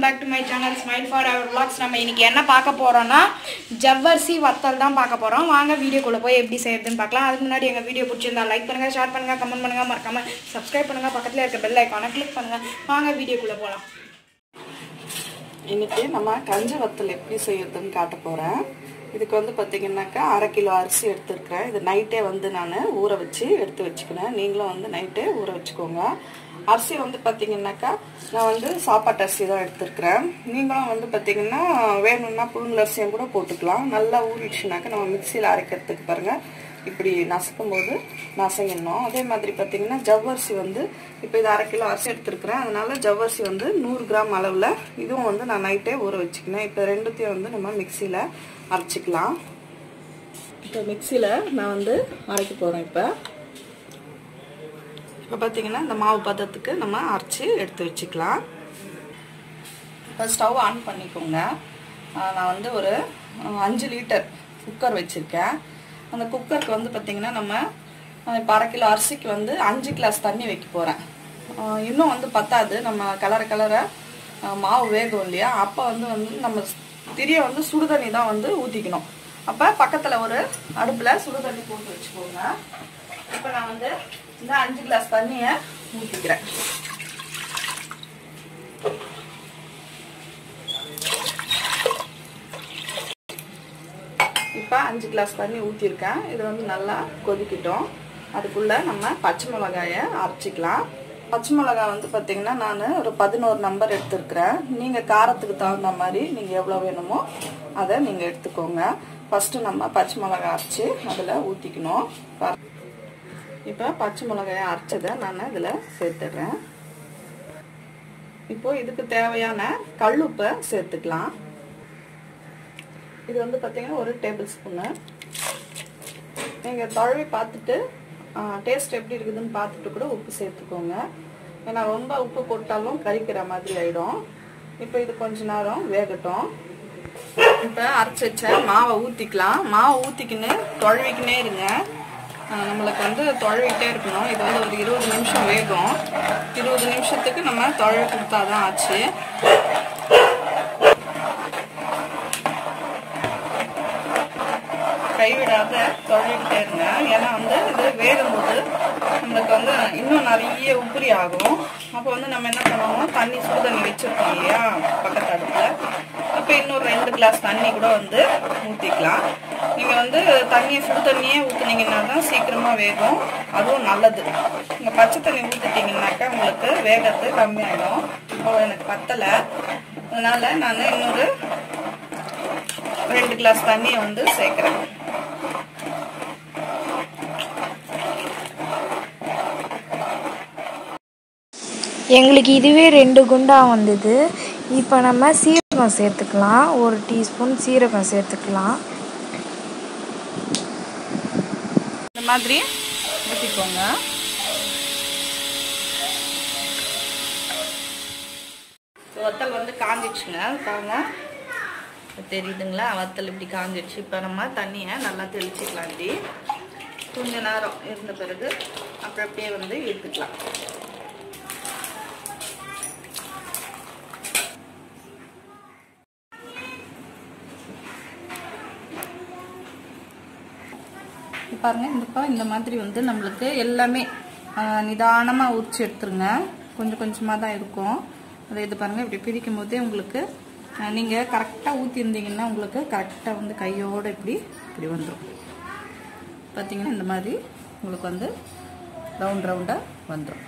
back to my channel Smile for our vlogs. நம்ம இன்னைக்கு என்ன பார்க்க போறோம்னா ஜவ்வரிசி வத்தல் தான் பார்க்க போறோம். வாங்க வீடியோக்குள்ள போய் எப்படி செய்யறதுன்னு பார்க்கலாம். அதுக்கு முன்னாடி எங்க வீடியோ பிடிச்சிருந்தா லைக் பண்ணுங்க, ஷேர் பண்ணுங்க, கமெண்ட் பண்ணுங்க, மறக்காம Subscribe பண்ணுங்க, பக்கத்துல இருக்க பெல் ஐகானை கிளிக் பண்ணுங்க. வாங்க வீடியோக்குள்ள போலாம். இன்னைக்கு நம்ம கஞ்சி வத்தல் எப்படி செய்யறதுன்னு காட்ட போறேன். இதுக்கு வந்து பாத்தீங்கன்னாக்கா 1/2 கிலோ அரிசி எடுத்துக்கிறேன். இது நைட்டே வந்து நான் ஊற வச்சு எடுத்து வச்சுக்கிறேன். நீங்களும் வந்து நைட்டே ஊற வச்சுக்கோங்க. அரிசி வந்து பாத்தீங்கன்னாக்கா நான் வந்து சாப்பாட்டு அரிசி தான் எடுத்துக்கிறேன். நீங்களும் வந்து பாத்தீங்கன்னா வேணும்னா புழுங்கல் அரிசியும் கூட போட்டுக்கலாம். நல்லா ஊறிடுச்சுனாக்கா நம்ம மிக்சியில் அரைக்கிறதுக்கு பாருங்க இப்படி நசுக்கும் போது நசையணும். அதே மாதிரி பார்த்தீங்கன்னா ஜவ்வரிசி வந்து இப்போ இது 1/2 கிலோ அரிசி எடுத்துருக்கிறேன். அதனால ஜவ்வரிசி வந்து 100 கிராம் அளவில் இதுவும் வந்து நான் நைட்டே ஊற வச்சுக்கினேன். இப்போ ரெண்டுத்தையும் வந்து நம்ம மிக்சியில் அரைச்சிக்கலாம். இப்போ மிக்சியில் நான் வந்து அரைக்க போகிறேன். இப்போ பார்த்தீங்கன்னா இந்த மாவு பதத்துக்கு நம்ம அரைச்சி எடுத்து வச்சுக்கலாம். இப்போ ஸ்டவ் ஆன் பண்ணிக்கோங்க. நான் வந்து ஒரு 5 லிட்டர் குக்கர் வச்சுருக்கேன். அந்த குக்கருக்கு வந்து பார்த்திங்கன்னா நம்ம இப்போ 1/2 கிலோ அரிசிக்கு வந்து 5 கிளாஸ் தண்ணி வைக்க போகிறேன். இன்னும் வந்து பத்தாது, நம்ம கலர மாவு வேகும் இல்லையா, அப்போ வந்து நம்ம திரியை வந்து சுடுதண்ணி தான் வந்து ஊற்றிக்கணும். அப்போ பக்கத்தில் ஒரு அடுப்பில் சுடுதண்ணி போட்டு வச்சுக்கோங்க. இப்போ நான் வந்து இந்த 5 கிளாஸ் தண்ணியை ஊற்றிக்கிறேன். இப்போ 5 கிளாஸ் தண்ணி ஊற்றிருக்கேன். இது வந்து நல்லா கொதிக்கிட்டோம். அதுக்குள்ளே நம்ம பச்சை மிளகாயை அரைச்சிக்கலாம். பச்சை மிளகாய் வந்து பார்த்திங்கன்னா நான் ஒரு 11 நம்பர் எடுத்துருக்கிறேன். நீங்கள் காரத்துக்கு தகுந்த மாதிரி நீங்கள் எவ்வளோ வேணுமோ அதை நீங்கள் எடுத்துக்கோங்க. ஃபஸ்ட்டு நம்ம பச்சை மிளகாய் அரைச்சி அதில் ஊற்றிக்கணும். இப்போ பச்சை மிளகாயை அரைச்சதை நான் இதில் சேர்த்துடுறேன். இப்போ இதுக்கு தேவையான கல்லுப்பை சேர்த்துக்கலாம். இது வந்து பார்த்தீங்கன்னா 1 டேபிள் ஸ்பூனு. நீங்கள் தழுவி பார்த்துட்டு டேஸ்ட் எப்படி இருக்குதுன்னு பார்த்துட்டு கூட உப்பு சேர்த்துக்கோங்க. ஏன்னா ரொம்ப உப்பு போட்டாலும் கறிக்கிற மாதிரி ஆகிடும். இப்போ இது கொஞ்ச நேரம் வேகட்டும். இப்போ அரைச்சி வச்ச மாவை ஊற்றிக்கலாம். மாவை ஊற்றிக்கின்னு தொழுவிக்கினே இருங்க. நம்மளுக்கு வந்து தொழுவிக்கிட்டே இருக்கணும். இது வந்து ஒரு 20 நிமிஷம் வேகும். 20 நிமிஷத்துக்கு நம்ம தொழுவி கொடுத்தாதான் ஆச்சு. கைவிடாத தொழில்கிட்டே இருங்க. ஏன்னா வந்து இது வேகும்போது நம்மளுக்கு வந்து இன்னும் நிறைய உப்புரி ஆகும். அப்போ வந்து நம்ம என்ன பண்ணுவோம், தண்ணி சுடு தண்ணி வச்சுருக்கோம் இல்லையா பக்கத்து அடுப்பில், அப்போ இன்னொரு 2 கிளாஸ் தண்ணி கூட வந்து ஊற்றிக்கலாம். நீங்கள் வந்து தண்ணியை சுடு தண்ணியே ஊற்றுனீங்கன்னா தான் சீக்கிரமாக வேகும். அதுவும் நல்லது. நீங்கள் பச்சை தண்ணி ஊற்றிட்டிங்கனாக்கா உங்களுக்கு வேகத்து கம்மியாகிடும். இப்போ எனக்கு பத்தலை, அதனால் நான் இன்னொரு 2 கிளாஸ் தண்ணியை வந்து சேர்க்குறேன். எங்களுக்கு இதுவே 2 குண்டா வந்தது. இப்போ நம்ம சீரகம் சேர்த்துக்கலாம். 1 டீஸ்பூன் சீரகம் சேர்த்துக்கலாம். இந்த மாதிரி ஊற்றிக்கோங்க. வத்தல் வந்து காஞ்சிடுச்சுங்க பாருங்க, தெரியுதுங்களா? வத்தல் இப்படி காஞ்சிடுச்சு. இப்போ நம்ம தண்ணியை நல்லா தெளிச்சிக்கலாம். இப்படி கொஞ்ச நேரம் இருந்த பிறகு அப்புறம் அப்படியே வந்து எடுத்துக்கலாம். பாருங்க, இந்த மாதிரி வந்து நம்மளுக்கு எல்லாமே நிதானமாக உரிச்சு எடுத்துருங்க. கொஞ்சம் கொஞ்சமாக தான் இருக்கும். அதை இது பாருங்கள், இப்படி பிரிக்கும் போதே உங்களுக்கு நீங்கள் கரெக்டாக ஊற்றிருந்தீங்கன்னா உங்களுக்கு கரெக்டாக வந்து கையோடு இப்படி வந்துடும். பார்த்தீங்கன்னா இந்த மாதிரி உங்களுக்கு வந்து ரவுண்டாக வந்துடும்.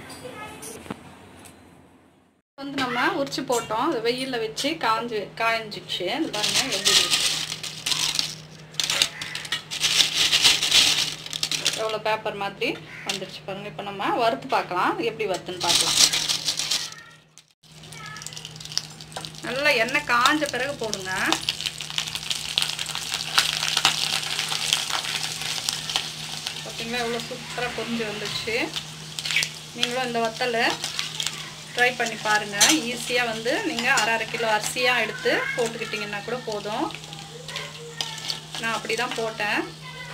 வந்து நம்ம உரிச்சு போட்டோம். அது வெயிலில் வச்சு காய்ஞ்சிடுச்சு. இது பாருங்கள் எப்படி இருக்கு, எவ்வளோ பேப்பர் மாதிரி வந்துடுச்சு பாருங்க. இப்போ நம்ம வறுத்து பார்க்கலாம், எப்படி வறுத்துன்னு பார்க்கலாம். நல்லா எண்ணெய் காஞ்ச பிறகு போடுங்க. பார்த்தீங்களா எவ்வளோ சூப்பராக பொரிஞ்சு வந்துடுச்சு. நீங்களும் இந்த வத்தலை ட்ரை பண்ணி பாருங்கள். ஈஸியாக வந்து நீங்கள் 1/2 கிலோ அரிசியாக எடுத்து போட்டுக்கிட்டிங்கன்னா கூட போதும். நான் அப்படி தான் போட்டேன்.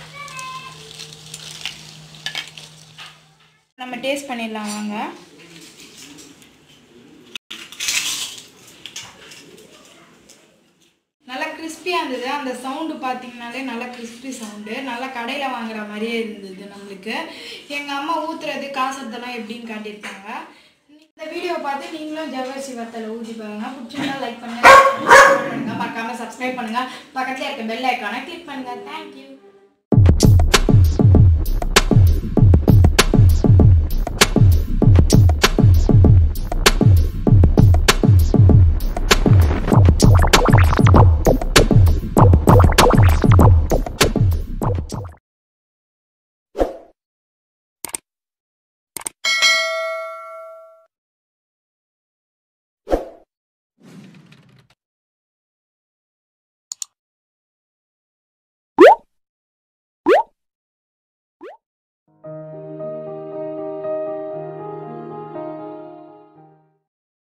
நம்ம டேஸ்ட் பண்ணிடலாம் வாங்க. கிறிஸ்பியாக இருந்தது. அந்த சவுண்டு பார்த்தீங்கனாலே நல்லா கிறிஸ்பி சவுண்டு, நல்லா கடையில் வாங்குற மாதிரியே இருந்தது நம்மளுக்கு. எங்கள் அம்மா ஊற்றுறது காசத்தெல்லாம் எப்படின்னு காட்டியிருக்காங்க. இந்த வீடியோ பார்த்து நீங்களும் ஜவ்வரிசி வத்தலை ஊற்றி பாருங்க. பிடிச்சிருந்தா லைக் பண்ணுங்கள், மறக்காமல் சப்ஸ்கிரைப் பண்ணுங்கள், பக்கத்தில் இருக்க பெல் ஐக்கானை கிளிக் பண்ணுங்கள். தேங்க்யூ.